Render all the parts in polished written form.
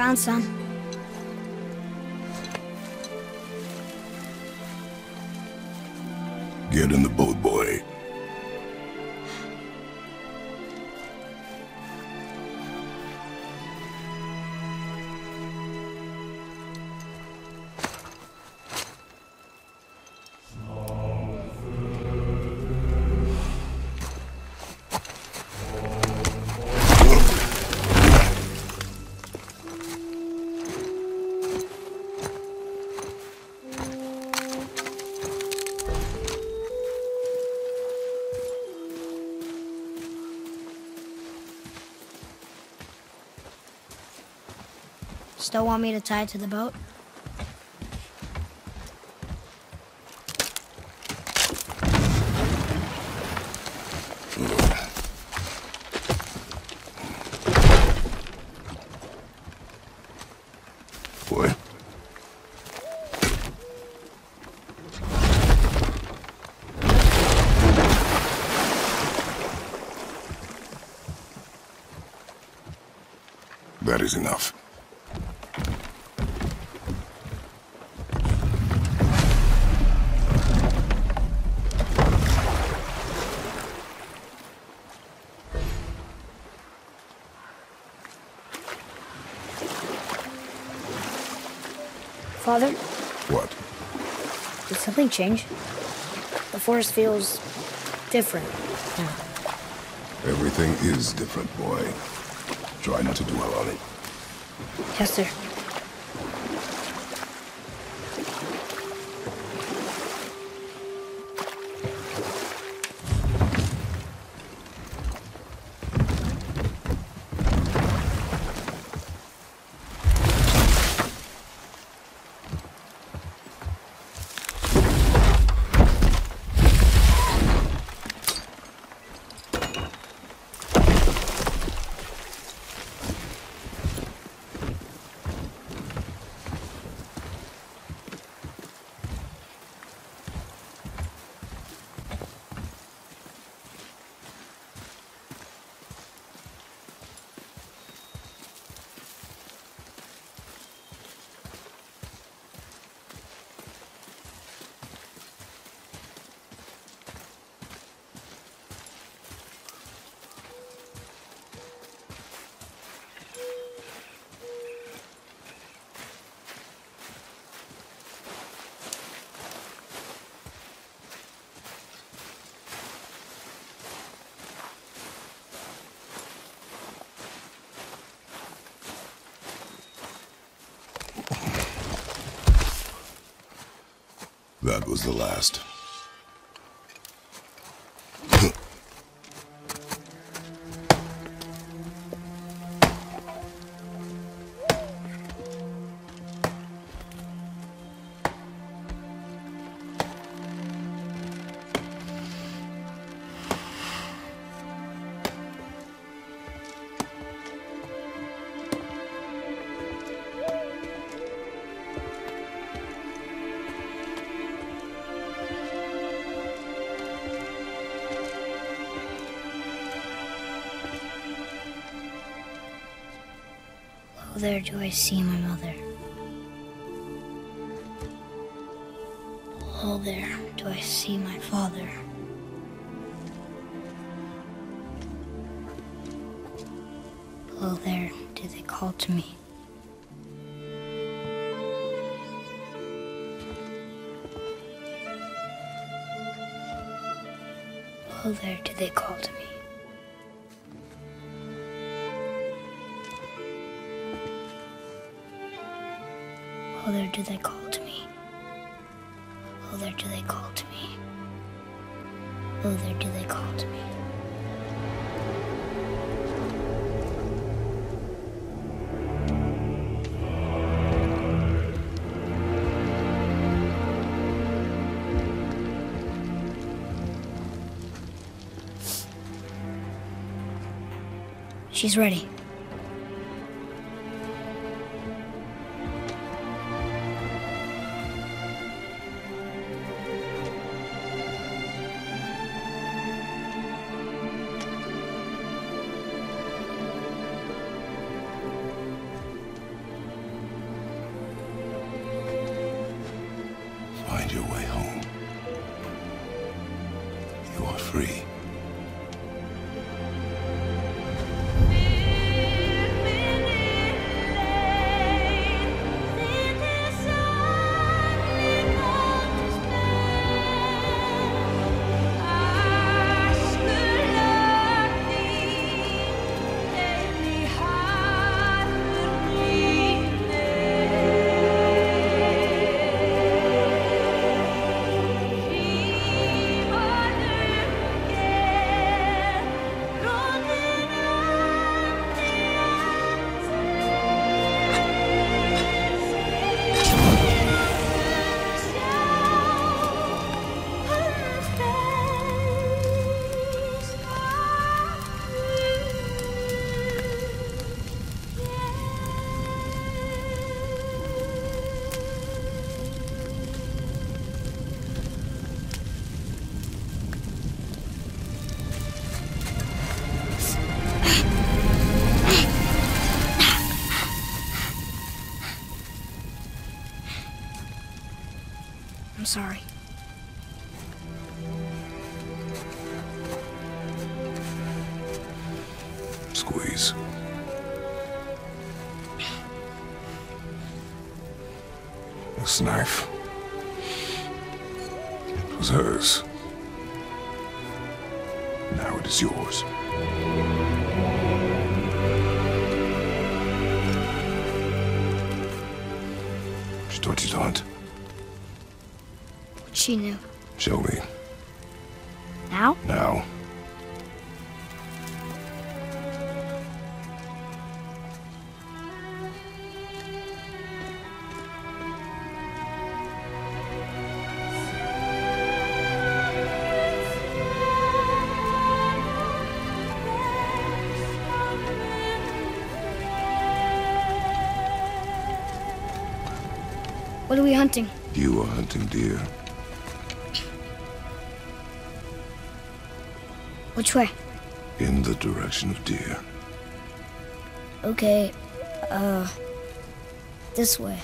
found some. Get in the boat, boy. Still want me to tie it to the boat? Boy. That is enough. Father, What? did something change? The forest feels different now. Everything is different, boy. Try not to dwell on it. Yes, sir. That was the last. Oh, there do I see my mother. Oh, there do I see my father. Oh, there do they call to me. Oh, there do they call to me. Oh, there do they call to me. Oh, there do they call to me. Oh, there do they call to me. She's ready. You are free. I'm sorry. Squeeze. This knife was hers. Now it is yours. She taught you to hunt. She knew. Show me. Now? Now. What are we hunting? You are hunting deer. Which way? In the direction of deer. Okay, this way.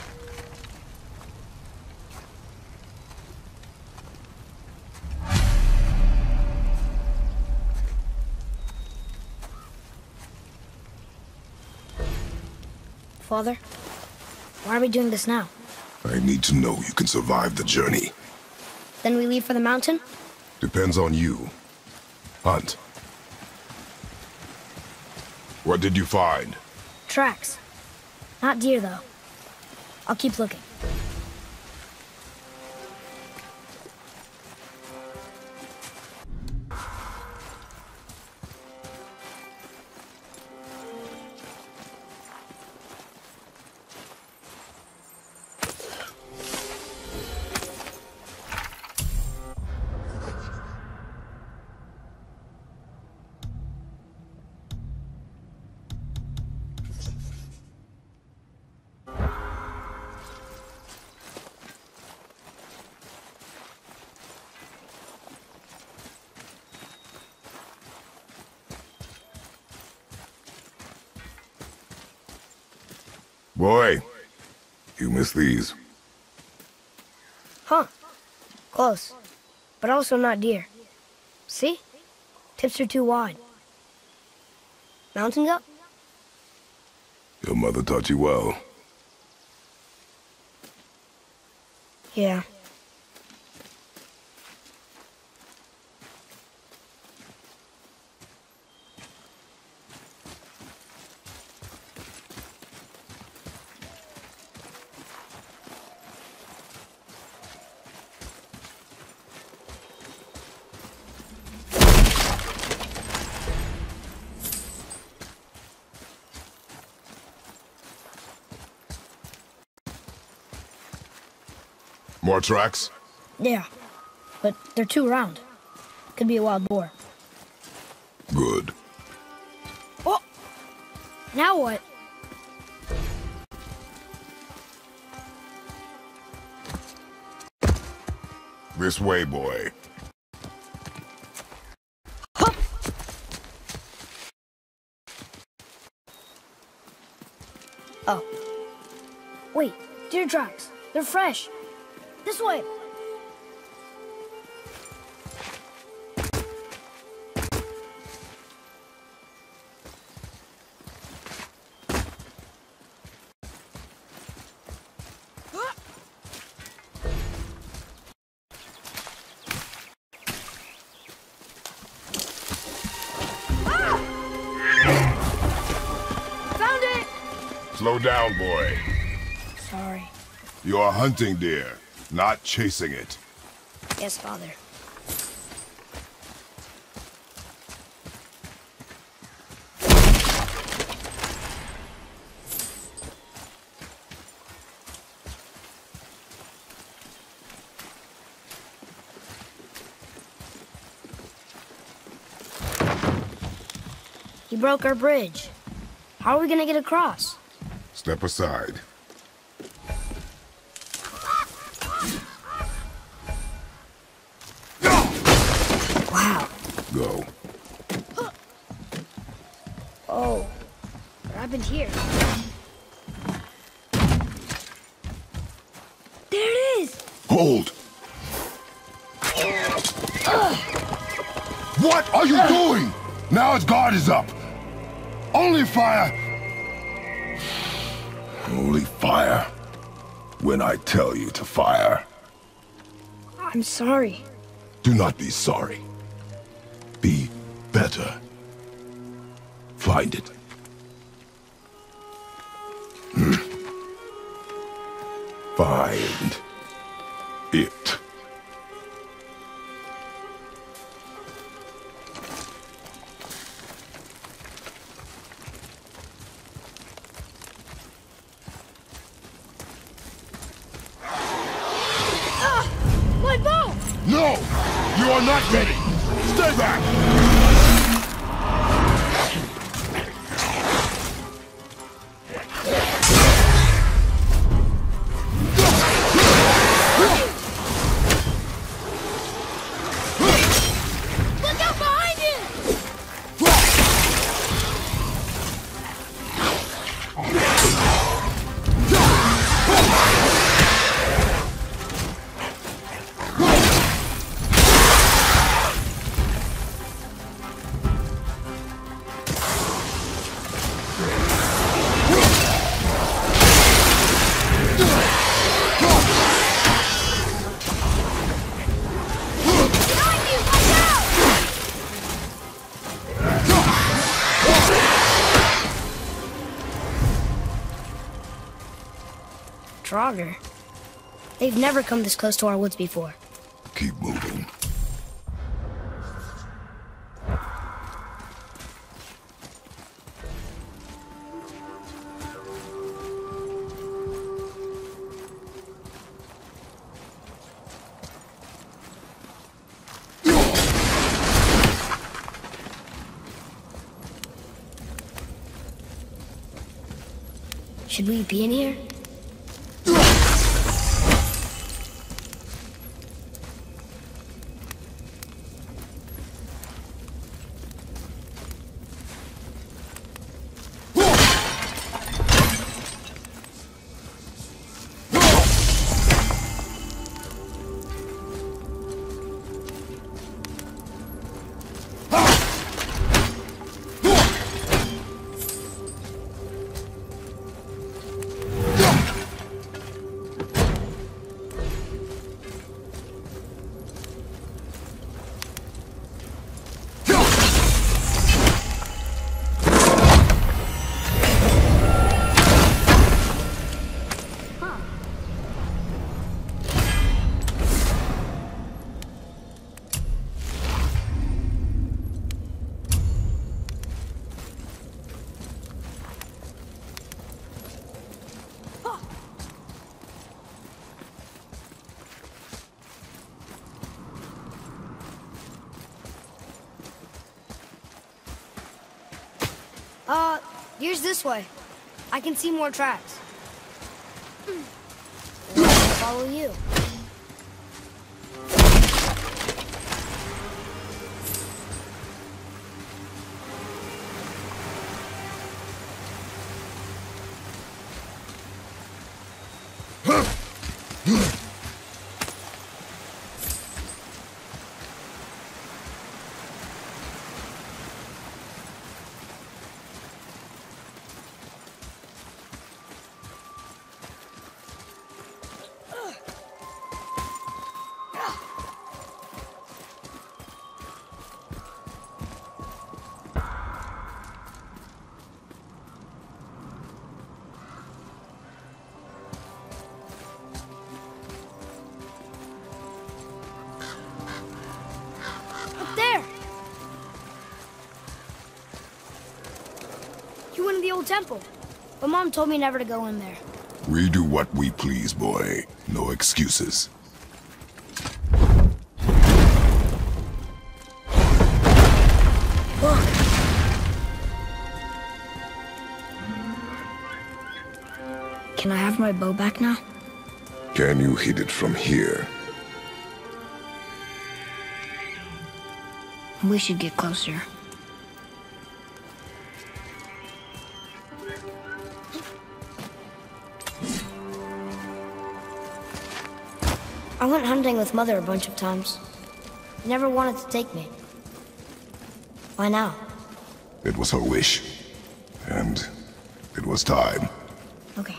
Father, why are we doing this now? I need to know you can survive the journey. Then we leave for the mountain? Depends on you. Hunt. What did you find? Tracks. Not deer, though. I'll keep looking. Boy, you missed these. Huh. Close. But also not deer. See? Tips are too wide. Mountain goat? Your mother taught you well. Yeah. More tracks? Yeah. But they're too round. Could be a wild boar. Good. Oh! Now what? This way, boy. Huh. Oh. Wait, deer tracks. They're fresh. This way. Slow down, boy. Sorry. You are hunting deer, not chasing it. Yes, Father. He broke our bridge. How are we gonna get across? Step aside. Wow. Go. Oh, what happened here? There it is! Hold! What are you doing? Now its guard is up. Only fire. Only fire. When I tell you to fire. I'm sorry. Do not be sorry. Be better. Find it. Find it. My bow! No! You are not ready! Stay back! Look out behind you! Draugr. They've never come this close to our woods before. Keep moving. Should we be in here? Here's this way. I can see more tracks. I'll follow you. old temple. But Mom told me never to go in there. We do what we please, boy. No excuses. Look. Can I have my bow back now? Can you hit it from here? We should get closer. I went hunting with Mother a bunch of times. She never wanted to take me. Why now? It was her wish. And it was time. Okay.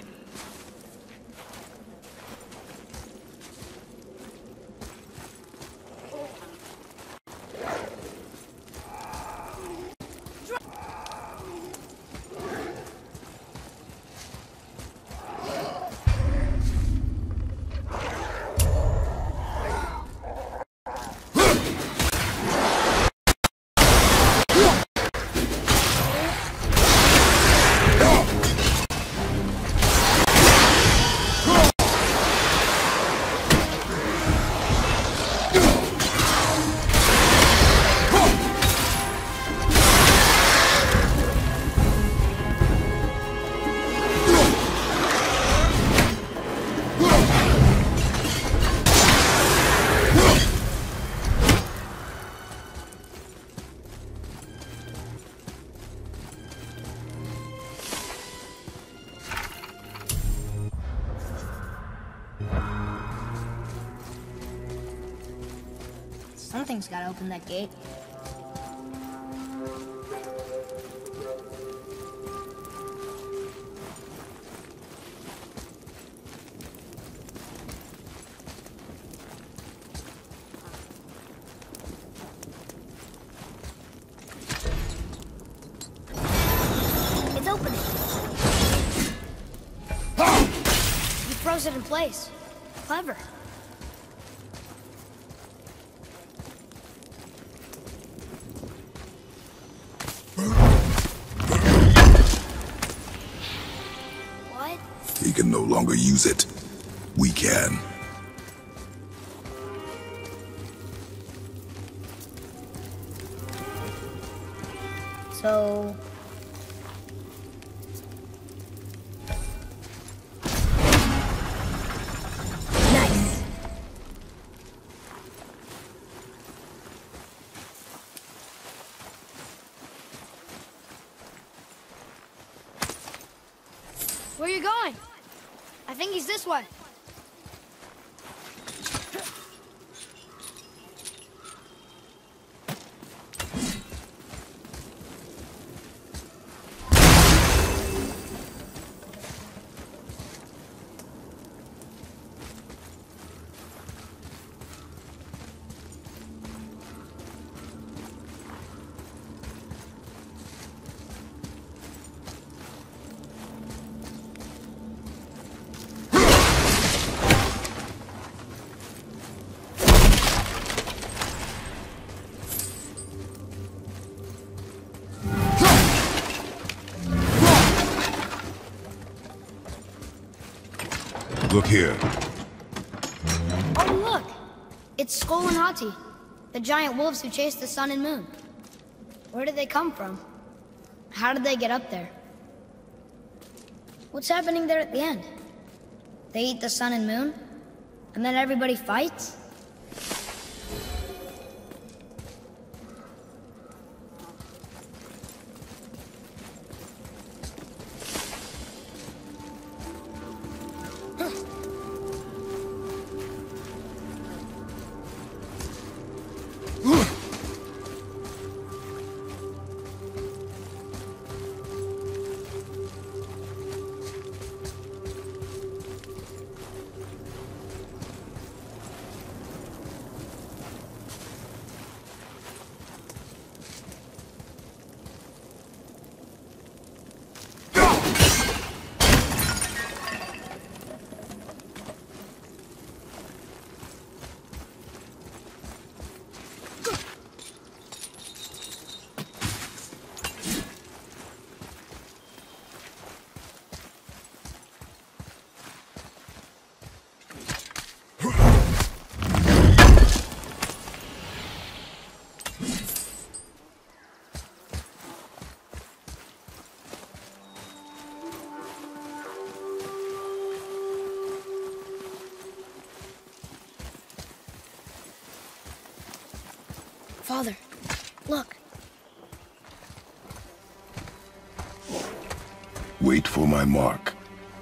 Something's gotta open that gate. It's opening. You froze it in place. Clever. He can no longer use it. We can. So... Nice. Where are you going? I think he's this way. Look here. Oh, look! It's Skull and Hati, the giant wolves who chase the sun and moon. Where did they come from? How did they get up there? What's happening there at the end? They eat the sun and moon? And then everybody fights? Father, look. Wait for my mark.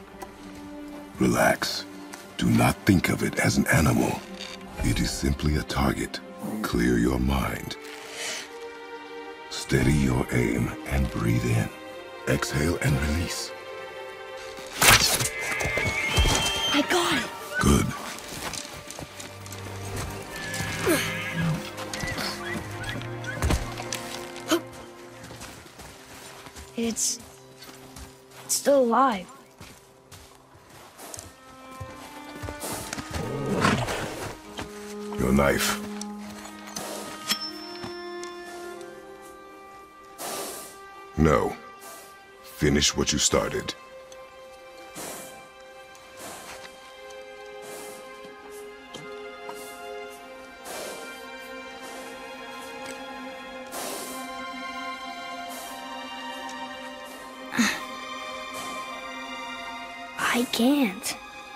Relax. Do not think of it as an animal. It is simply a target. Clear your mind. Steady your aim and breathe in. Exhale and release. I got it. Good. It's still alive. Your knife. No. Finish what you started. I can't.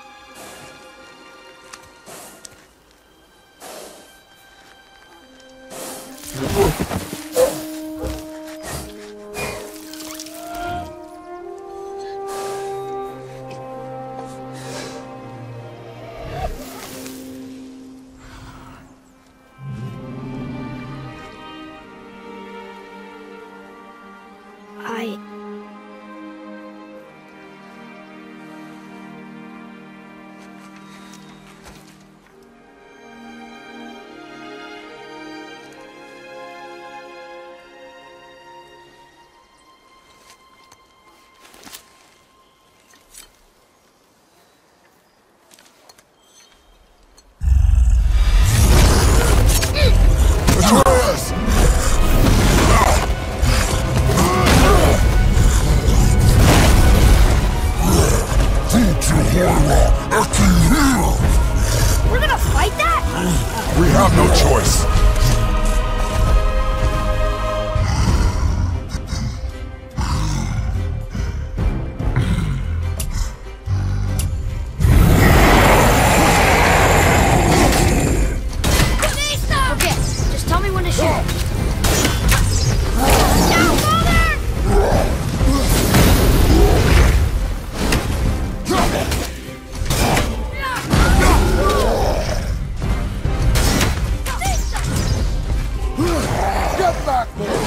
Atreus! We're gonna fight that? We have no choice. Okay, just tell me when to shoot. Now, Father! Get back,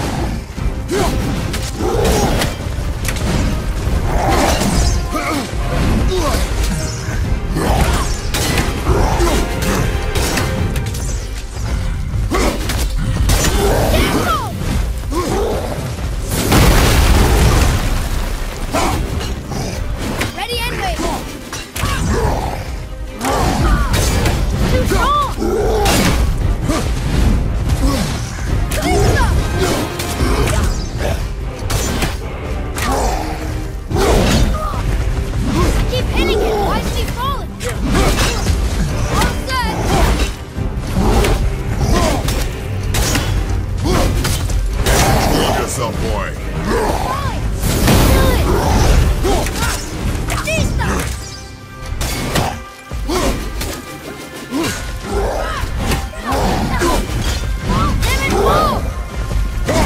Ready and wait. Too strong. Keep hitting it. Why is he falling? All set. Kill yourself, boy. Fine. Do it. Batista! Damn it, whoa!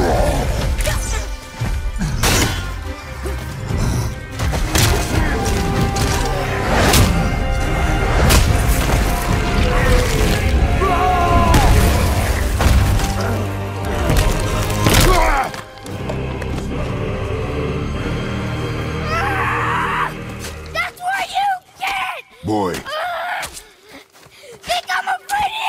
That's where you get! Boy, Think I'm afraid of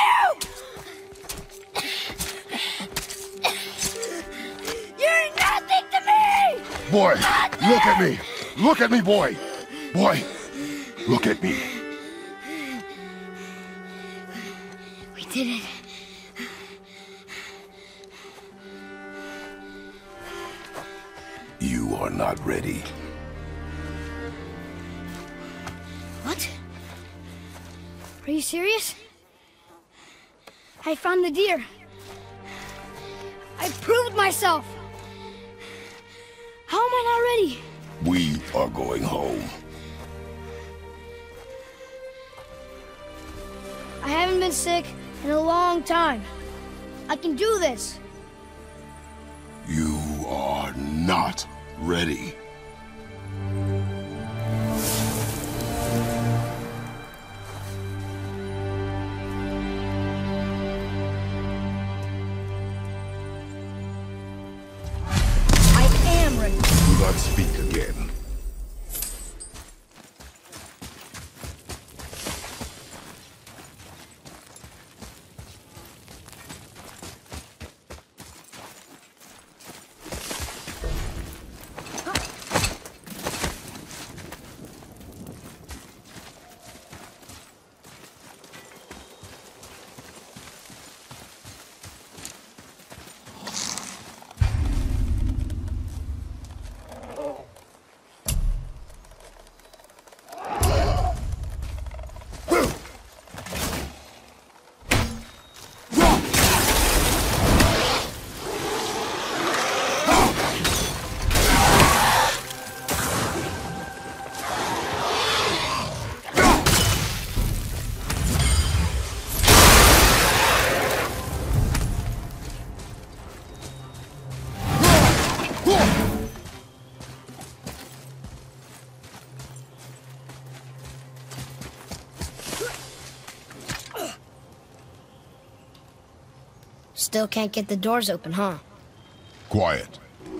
you! You're nothing to me! boy, look at me. Look at me, boy. Boy, look at me. We did it. You are not ready. What? Are you serious? I found the deer. I proved myself. How am I not ready? We are going home. I haven't been sick in a long time. I can do this. You are not ready. I am ready. Do not speak again. Still can't get the doors open, huh? Quiet.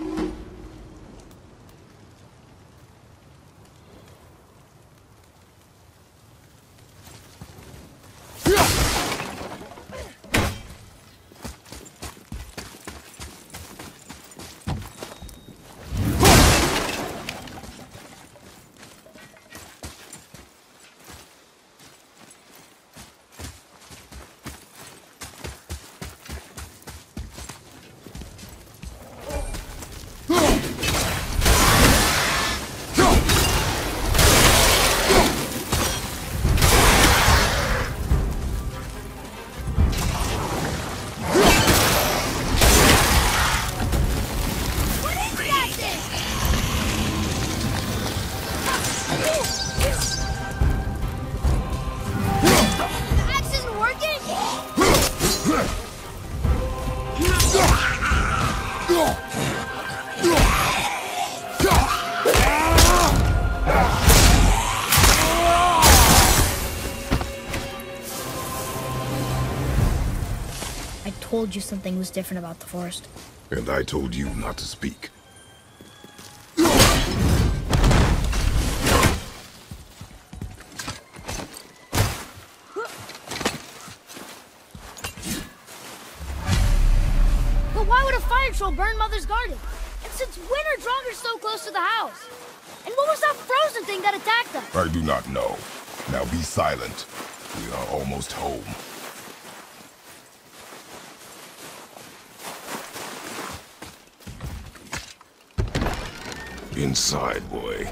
I told you something was different about the forest. And I told you not to speak. But why would a fire troll burn Mother's garden? And since when are Draugrs so close to the house? And what was that frozen thing that attacked us? I do not know. Now be silent. We are almost home. Inside, boy.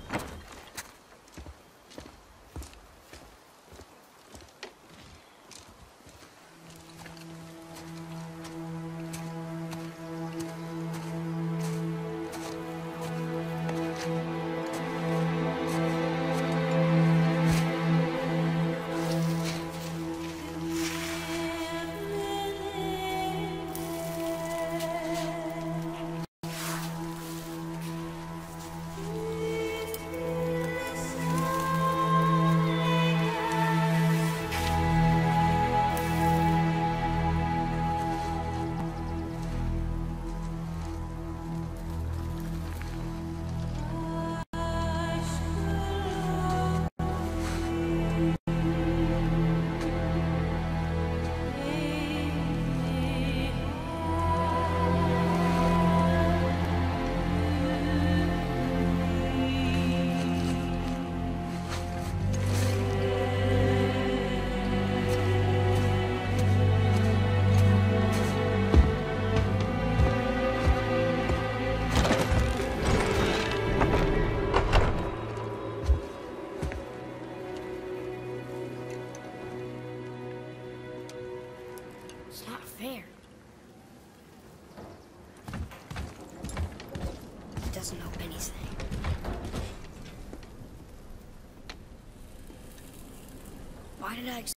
It's not fair. He doesn't know anything. Why did I